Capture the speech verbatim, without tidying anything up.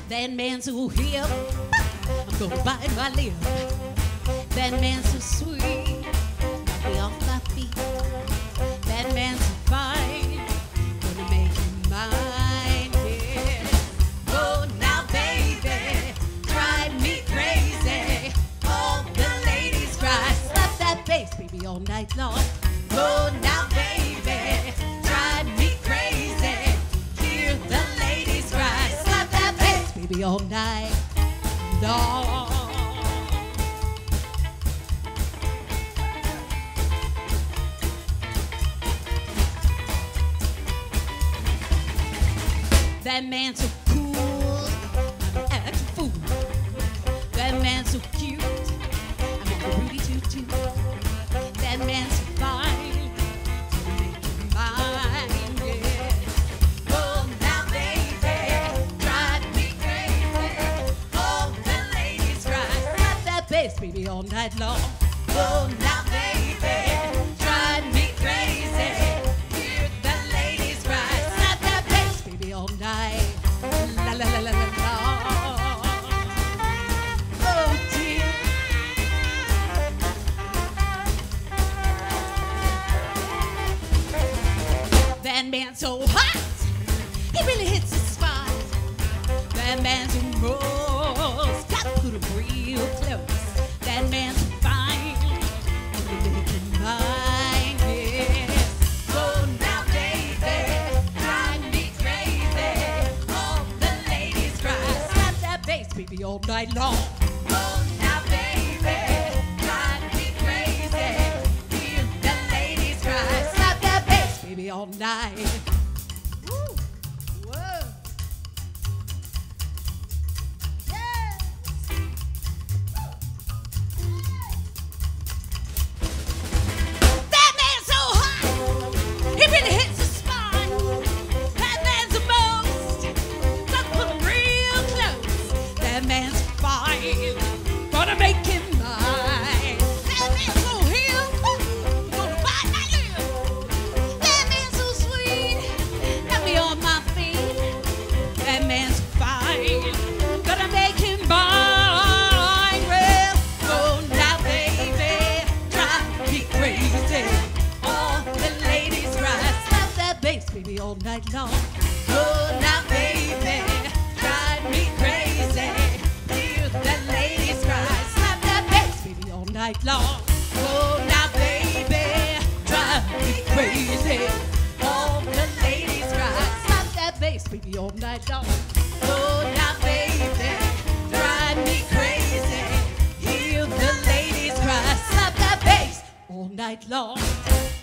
That man so hip, I'm gonna bite my lip. That man so sweet, knock me off my feet. That man so fine, gonna make him mine, yeah. Oh, now baby, drive me crazy. All the ladies cry, slap that bass, baby, all night long. Oh, now baby, drive me crazy. Hear the ladies cry, slap that bass, baby, all night long. That man so cool, I'm acting fool. That man so cute, I'm on the Rudy Toot-Toot. That man so fine, gonna make him mine, yeah. Oh, now baby, drive me crazy. All the ladies cry, slap that bass, baby, all night long. Oh, now baby, drive me crazy. Hear the ladies cry, slap that bass, baby, all night. La la la la la la. Oh dear. That man so hot, he really hits the spot. That man's a rose, got to put him real close. That man's fine, gonna make him mine, yeah. Oh, now baby, drive me crazy. All the ladies cry, slap that bass, baby, all night long. Oh, now baby, drive me crazy. Hear the ladies cry, slap that bass, baby, all night. Woo. Whoa. Yes. That man's so hot, he really hits the spot. That man's the most, got to put him real close. That man's fine, gonna make him mine. That man's so hip, gonna bite my lip. That man's so sweet, got me on my feet. That man's fine, gonna make him mine. Well, oh now baby, drive me crazy. All the ladies cry, slap that bass, baby, all night long. Oh now baby, drive me crazy. Hear the ladies cry, slap that bass, baby, all night long. Oh now baby, drive me crazy. All the ladies cry, slap that bass, baby, all night long. Oh now baby, drive me crazy. Hear the ladies cry, slap that bass all night long.